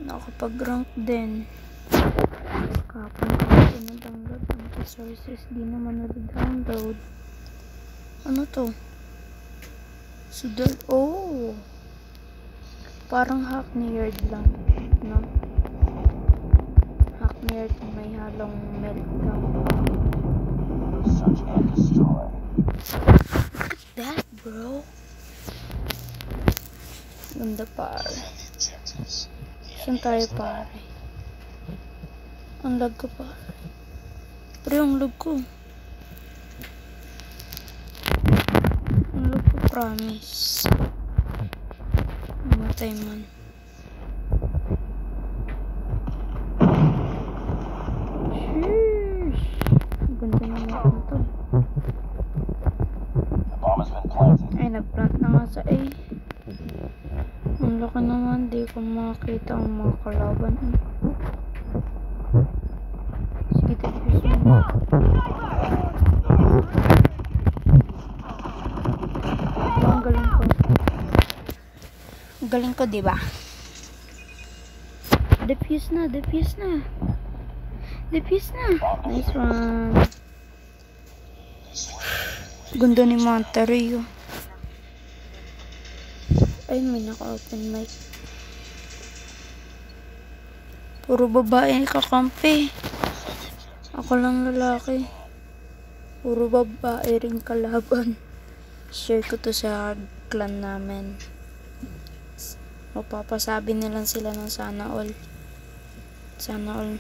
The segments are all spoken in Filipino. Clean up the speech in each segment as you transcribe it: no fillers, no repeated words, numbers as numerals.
Nakapag-rank din. Kapag ako na-download ang resources, di naman na-download. Ano to? Sudal. Oh! Parang Hackneyard lang. No? Hackneyard may halong meltdown. Search and destroy. Look at that, bro. Ganda pare. Saan tayo pare? Ang lag ko pare. Pero yung lag ko. Ang lag ko promise. Mamatay man. Sheesh. Ganda naman ito. The bomb has been planted. Ay, nag-plant na nga sa A. Ang laki naman, di ko makakita ang mga kalaban. Sige, defuse mo. Ang galing ko. Ang galing ko, diba? Defuse na, defuse na. Defuse na. Nice one. Ganda ni Monterey. Ay, may naka-open mic. Puro babae kakampi. Ako lang lalaki. Puro babae rin kalaban. Share ko to sa clan namin. Mapapasabi nilang sila ng sana all. Sana all.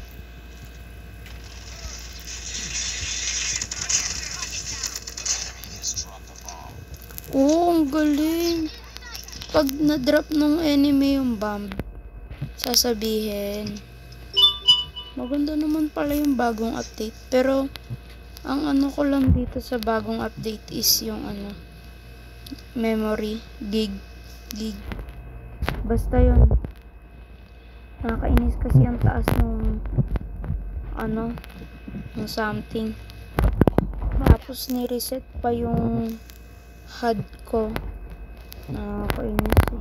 Oh, ang galing. Pag na-drop ng enemy yung bomb, sasabihin, maganda naman pala yung bagong update. Pero, ang ano ko lang dito sa bagong update is yung ano, memory, gig. Basta yun. Nakakainis kasi ang taas ng ano, ng something. Tapos ni-reset pa yung HUD ko. Nakakainis eh.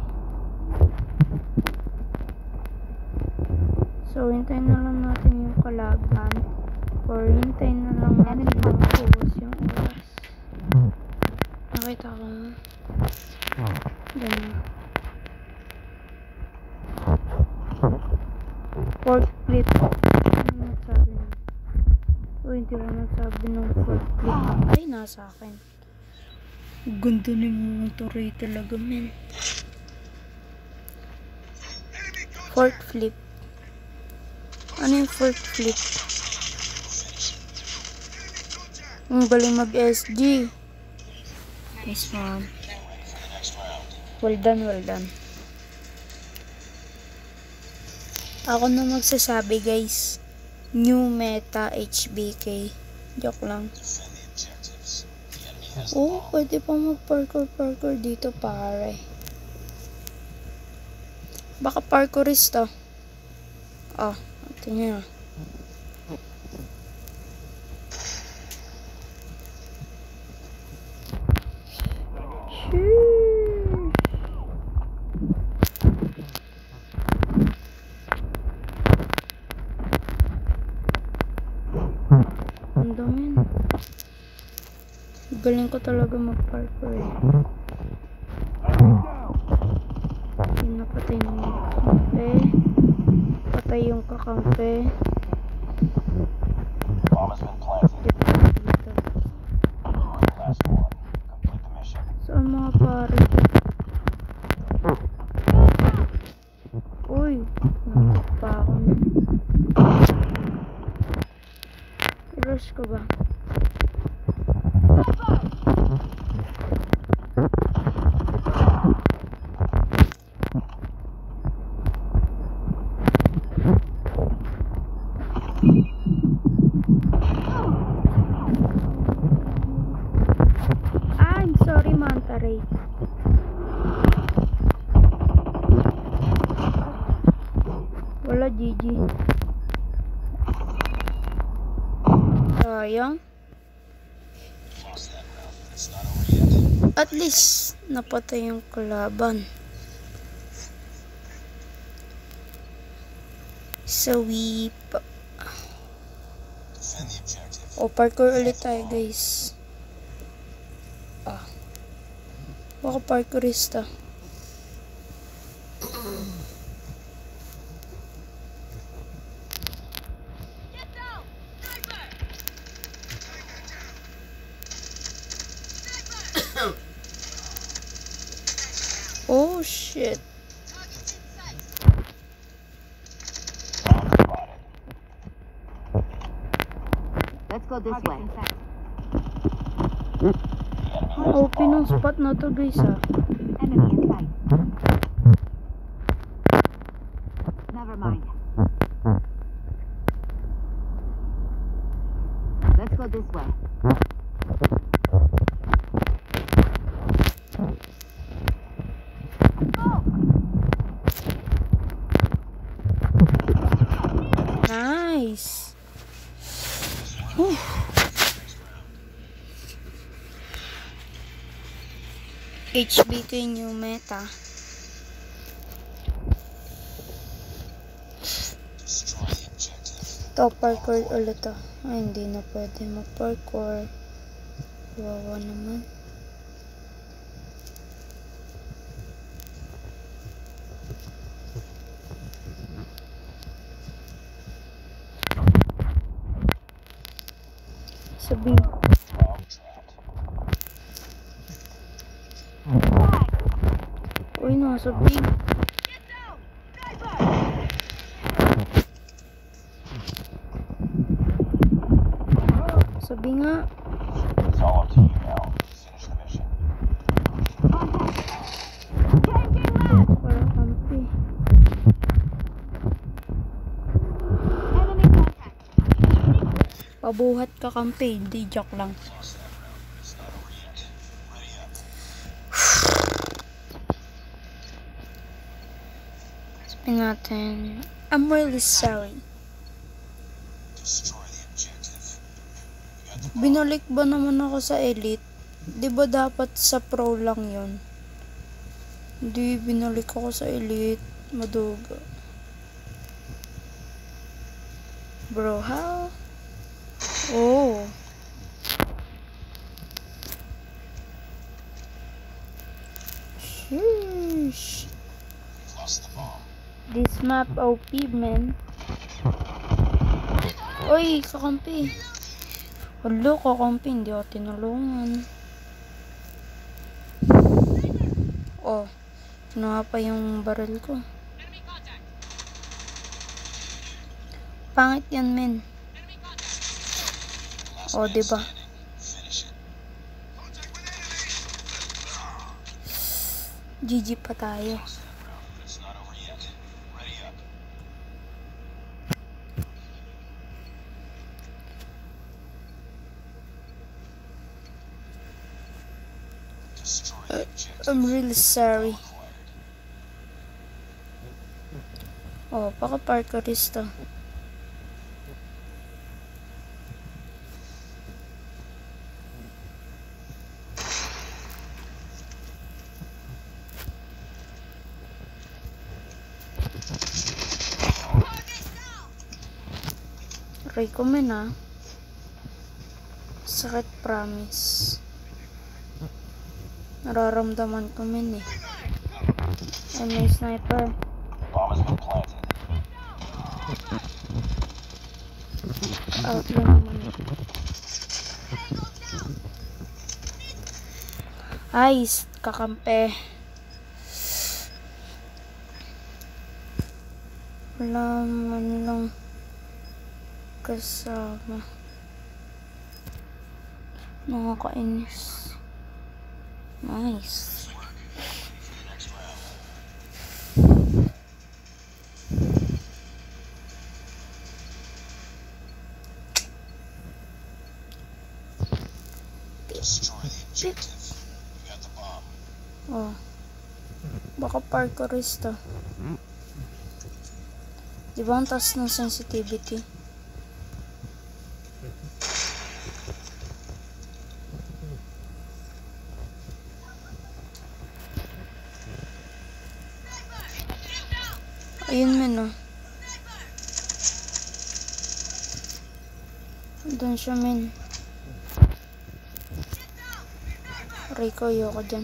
So, hintayin na lang natin yung kalaban. Or hintayin na lang natin yung puwas yung oras. Nakita ko na. Ganyan. Fourth flip. Ano nagsabi na? Hindi ko nagsabi ng fourth flip. Ay, nasa akin. Ganda ni Monterey talaga, men. Fourth flip. Ano yung fourth flip? Ang galing mag-SG. Nice one. Well done, well done. Ako na magsasabi, guys. New meta HBK. Joke lang. Oh, pwede pa mag-parkour dito, pare. Baka parkourista. Oh, tingnan. Ang dami. Galing ko talaga mag-parkour eh. Pinapatay ng kakampi. Patay yung kakampi. Bomb has been planted. Dito. Last one. Complete the mission. Saan mga pare? Uy, nakit pa ako. I-rush ko ba? I'm sorry, Monterey. Wala, GG. Sayang. At least, napatay yung kalaban. Sweep. Defend the objective. O, parkour ulit tayo, guys. Baka parkourista. Oh, shit. Let's go this way. OP nung spot na to, guys, ah. Enemy in sight. Never mind. Let's go this way. Nice. Whew. HB ko yung new meta. Destroy the objective. To, parkour ulit to. Ay, hindi na pwede mag-parkour. Wawa naman. Sabi. Bomb trapped. Uy, nasa big. Sabi nga. It's all up to you now. Finish the mission. Parang kampi. Enemy contact. Pabuhat ka kampi. Di joke lang. Lost that round, but it's not over yet. Ready up. Sabi natin. I'm really sorry. Destroy the objective. We got the bomb. Binalik ba naman ako sa elite? Di ba dapat sa pro lang yun? Hindi, binalik ako sa elite. Maduga. Bro, how? Oh. Sheesh. We've lost the bomb. This map OP, man. Uy, kakampi. Hello, kakampi. Hindi ako tinulungan. Oh, kinuha pa yung baril ko. Pangit yan, men. Last Oh, man diba? standing. Finish it. GG pa tayo. Lost that round, but it's not over yet. Ready up. Destroy the objective. I'm really sorry. Acquired. Oh, baka parkourista. Aray ko, men, ah. Sakit, promise. Nararamdaman ko, men, eh. Ay, may sniper. Bomb has been planted. Out lang naman. Ay, kakampe. Wala man lang kasama. Nakakainis. Nice. For the next round. Destroy the objective. We got the bomb. Oh. Baka parkourista. Di ba ang taas ng sensitivity? Ayun, men, oh. Doon siya, men. Rico, ayoko dyan.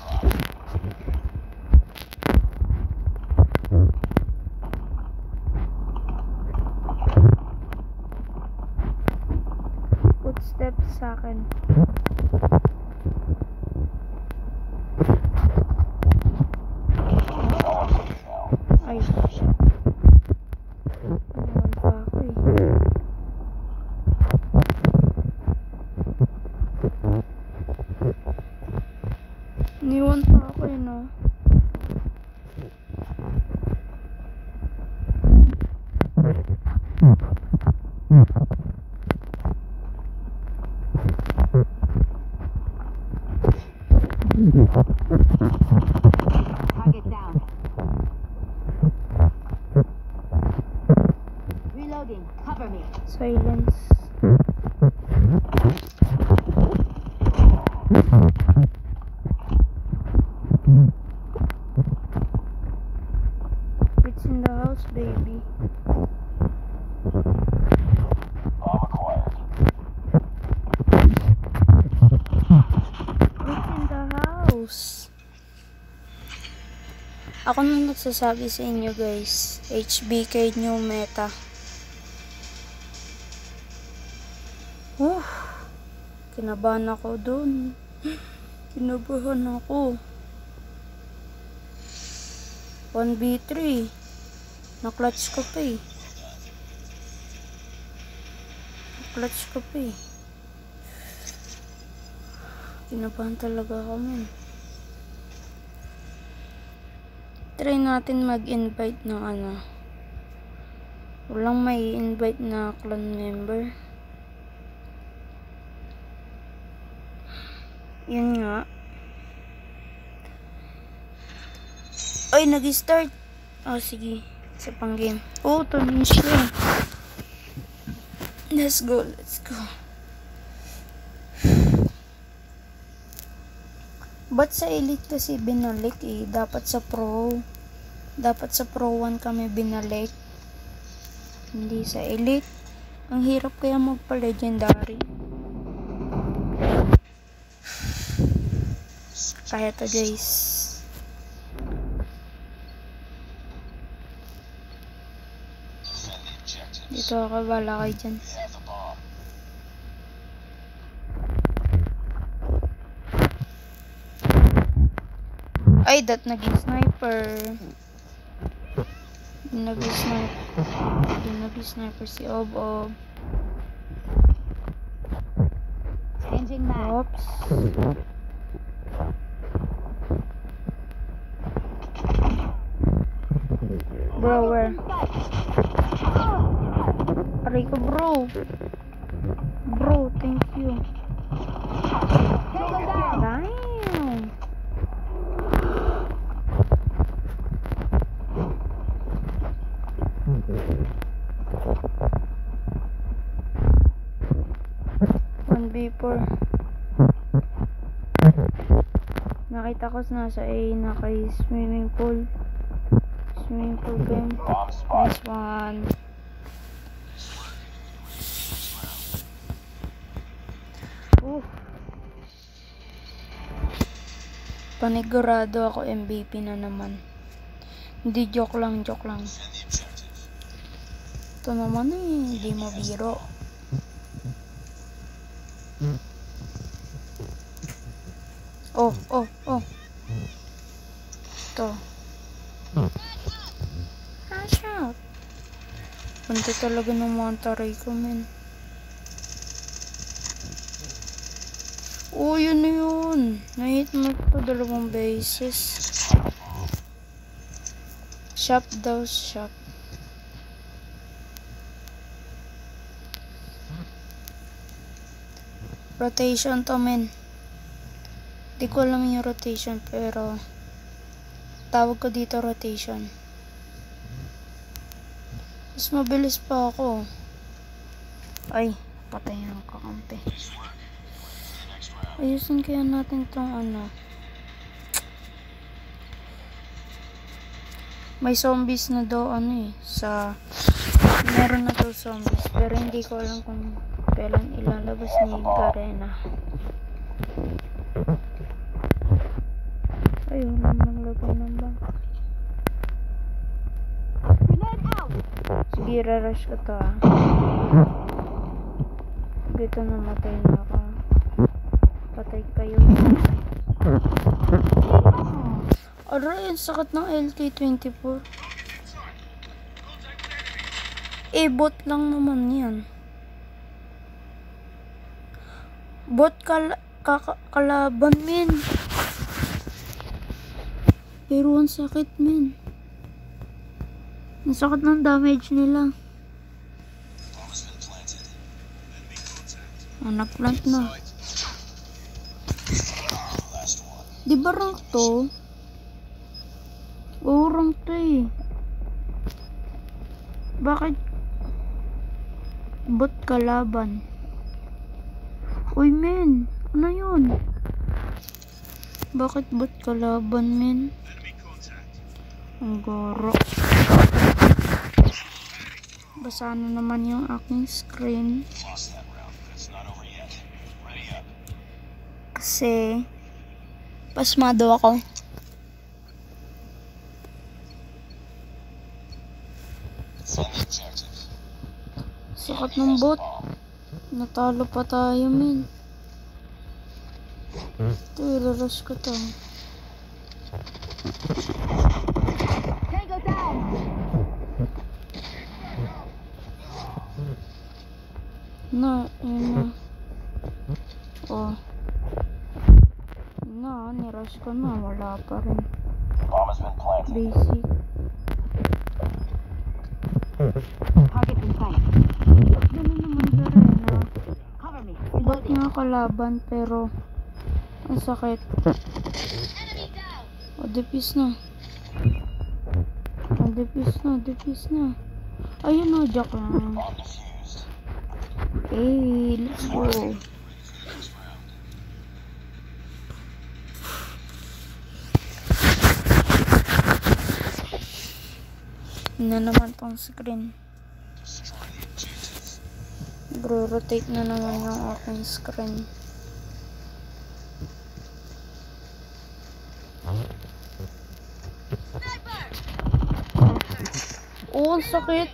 Footsteps sa akin. Ay. Iniwan pa ako eh. Iniwan pa ako eh, no? Target down. Reloading. Cover me. Silence. It's in the house, baby. It's in the house. Ako nang nagsasabi sa inyo, guys. HBK new meta. Kinabahan ako dun. Kinabahan ako. 1v3. Na-clutch ko pa eh. Na-clutch ko pa eh. Kinabahan talaga ako, man. Try natin mag-invite ng ano. Walang may invite na clan member. Yun nga. Ay, nag-start. Oh, sige. Isa pang game. Oh, tunin siya. Let's go, let's go. Ba't sa elite kasi binalik eh? Dapat sa pro 1 kami binalik. Hindi sa elite. Ang hirap kaya magpa-legendary. Kaya to, guys. Defend the objectives. Dito ako, bala kayo dyan. We have the bomb. Ay, that naging sniper. Naging sniper si Ob. Changing mag. Oops. Bro, where? Aray ko, bro. Bro, thank you. Damn. One B4. Nakita ko nasa A na kay swimming pool. Swimming pool game. Bomb spot. Nice one. Panigurado ako MVP na naman. Hindi joke lang. Defend the objective. Ito naman eh, hindi mo biro. Oh. Ito. Hash out. Punta talaga ng Monterey ko, men. Oh, yun na yun. Na-hit mo ito 2 beses. Shop daw, shop. Rotation to, men. Di ko alam yung rotation, pero tawag ko dito rotation. Mas mabilis pa ako. Ay, patay ang kakampi. Ayusin kaya natin tong ano. May zombies na daw ano eh. Meron na daw zombies. Pero hindi ko alam kung kailan ilalabas ni Garena. Ayun, naglagay ng bang. Grenade out! Sige, rarush ko to ah. Dito namatay na ako. Patay kayo. Aray, ang sakit ng LK-24. Bot lang naman yan. Bot kalaban, men. Pero ang sakit, men. Ang sakit ng damage nila. Bomb has been planted. Enemy contact. Nagplant na. Last one. Di ba rank to? Oo, rank to eh. Bakit? Bot kalaban. Uy, men. Ano yun? Bakit bot kalaban, men? Enemy contact. Ang goro. Basa na naman yung aking screen. Lost that round, but it's not over yet. Ready up. Kasi pasmado ako. Defend the objective. Sakat ng bot. Natalo pa tayo, men. Ito, ilaras ko to. Tango down! Yun na. Oh. Nirush ko na. Wala pa rin. Bomb has been planted. Basic. Target in sight. Ganun naman Garena. Cover me. Bot Reloading. nga kalaban, pero ang sakit. O, depis na. Depis na. Ayun o, joke lang. Bomb defused. Hey, let's go. Ready for the next round. Na naman pang screen. Destroy the objective. Bro-rotate na naman yung aking screen. Oh, ang sakit.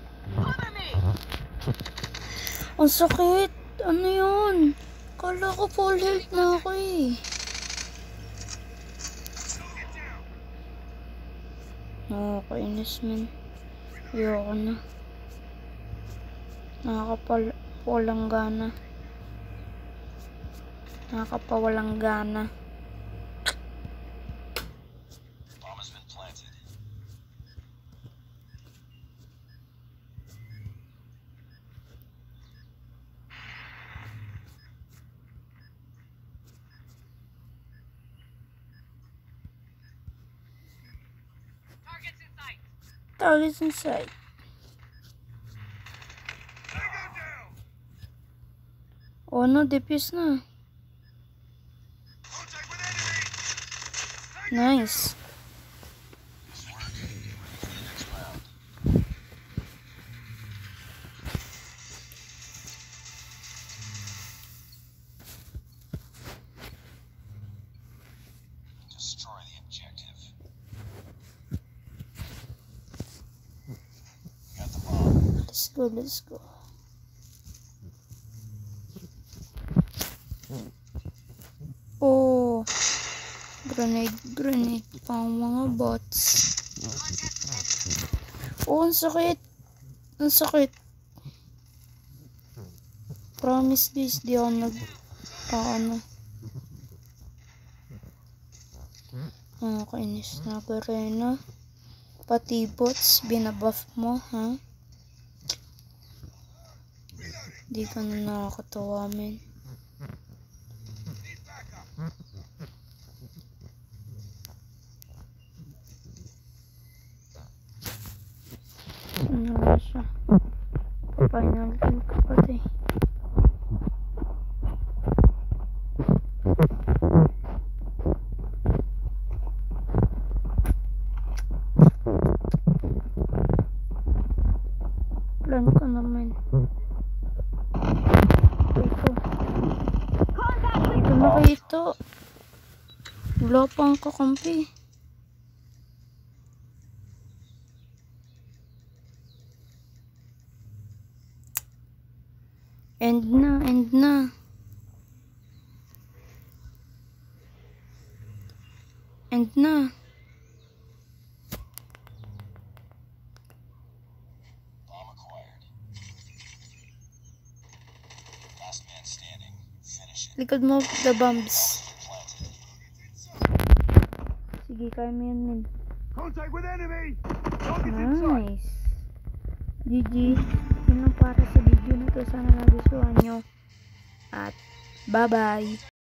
Ang sakit. Ano yun? Kala ko full health na ako eh. Nakakainis, man. Ayoko na. Nakakapawalang gana. Nakakapawalang gana. Bomb has been planted. Targets in sight. Oh no, defuse na. Nice. Destroy the objective. Got the bomb. Let's go. Oh, grenade pang mga bots. Oh, ang sakit. Promise guys, di ako kainis na Garena. Pati bots, binabuff mo, ha? Di ka na nakakatawa, men. Ano ba siya? Final kill ka pati. Plan ko naman. Wala pang kakampi. End na, end na. End na. Bomb acquired. Last man standing. Finish it. Likod mo the bombs. Planted. Sige, kaya mo yan, men. Contact with enemy! Target in sight! Nice. GG. Yun lang para sa video na to. Sana nagustuhan nyo. At bye-bye.